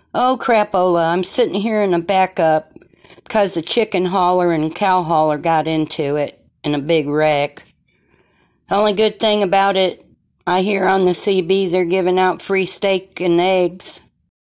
Oh, crapola, I'm sitting here in a backup because the chicken hauler and cow hauler got into it in a big wreck. The only good thing about it, I hear on the CB they're giving out free steak and eggs.